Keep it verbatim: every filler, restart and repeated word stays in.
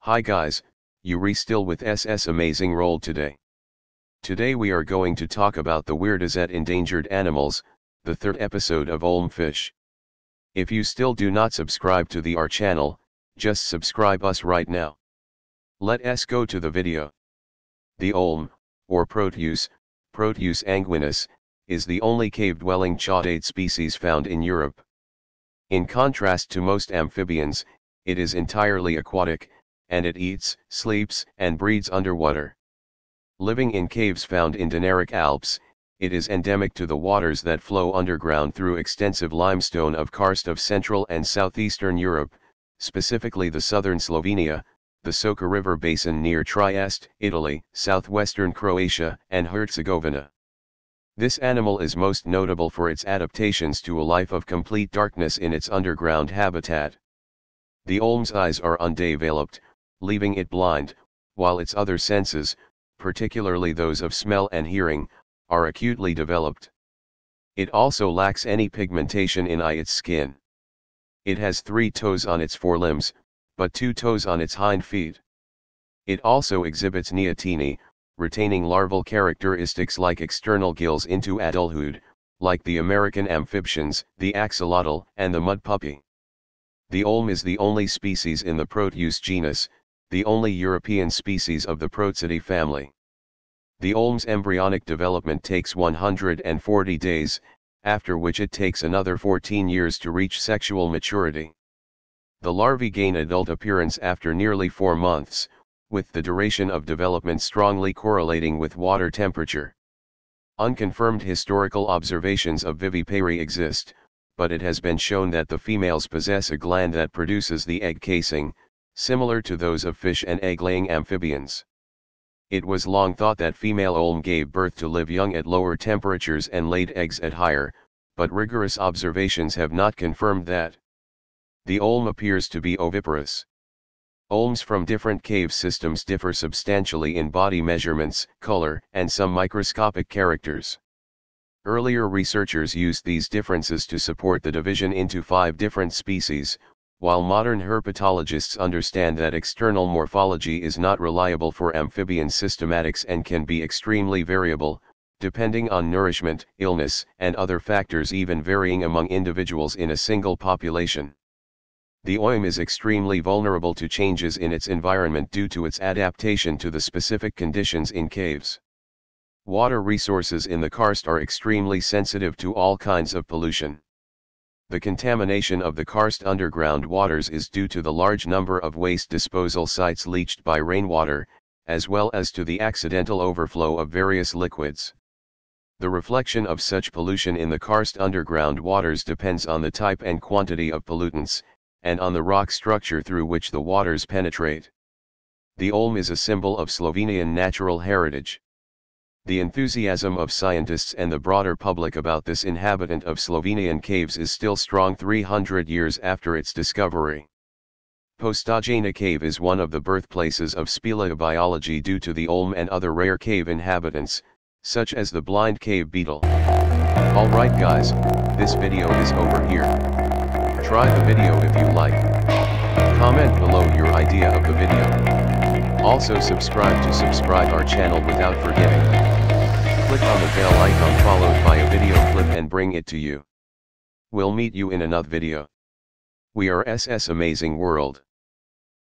Hi guys, you re still with S S Amazing World today. Today we are going to talk about the weirdest yet endangered animals, the third episode of Olm Fish. If you still do not subscribe to the our channel, just subscribe us right now. Let us go to the video. The olm, or Proteus, Proteus anguinus, is the only cave-dwelling chautauqua species found in Europe. In contrast to most amphibians, it is entirely aquatic, and it eats, sleeps, and breeds underwater. Living in caves found in Dinaric Alps, it is endemic to the waters that flow underground through extensive limestone of karst of Central and Southeastern Europe, specifically the southern Slovenia, the Soča River basin near Trieste, Italy, southwestern Croatia, and Herzegovina. This animal is most notable for its adaptations to a life of complete darkness in its underground habitat. The olm's eyes are undeveloped, leaving it blind, while its other senses, particularly those of smell and hearing, are acutely developed. It also lacks any pigmentation in eye its skin. It has three toes on its forelimbs, but two toes on its hind feet. It also exhibits neoteny, retaining larval characteristics like external gills into adulthood, like the American amphibians, the axolotl, and the mud puppy. The olm is the only species in the Proteus genus, the only European species of the Protidae family. The olm's embryonic development takes one hundred forty days, after which it takes another fourteen years to reach sexual maturity. The larvae gain adult appearance after nearly four months, with the duration of development strongly correlating with water temperature. Unconfirmed historical observations of vivipary exist, but it has been shown that the females possess a gland that produces the egg casing, similar to those of fish and egg-laying amphibians. It was long thought that female olm gave birth to live young at lower temperatures and laid eggs at higher, but rigorous observations have not confirmed that. The olm appears to be oviparous. Olms from different cave systems differ substantially in body measurements, color, and some microscopic characters. Earlier researchers used these differences to support the division into five different species, while modern herpetologists understand that external morphology is not reliable for amphibian systematics and can be extremely variable, depending on nourishment, illness, and other factors, even varying among individuals in a single population. The olm is extremely vulnerable to changes in its environment due to its adaptation to the specific conditions in caves. Water resources in the karst are extremely sensitive to all kinds of pollution. The contamination of the karst underground waters is due to the large number of waste disposal sites leached by rainwater, as well as to the accidental overflow of various liquids. The reflection of such pollution in the karst underground waters depends on the type and quantity of pollutants, and on the rock structure through which the waters penetrate. The olm is a symbol of Slovenian natural heritage. The enthusiasm of scientists and the broader public about this inhabitant of Slovenian caves is still strong three hundred years after its discovery. Postojna Cave is one of the birthplaces of speleobiology due to the olm and other rare cave inhabitants, such as the blind cave beetle. Alright guys, this video is over here. Try the video if you like. Comment below your idea of the video. Also subscribe to subscribe our channel without forgetting. Click on the bell icon followed by a video clip and bring it to you. We'll meet you in another video. We are S S Amazing World.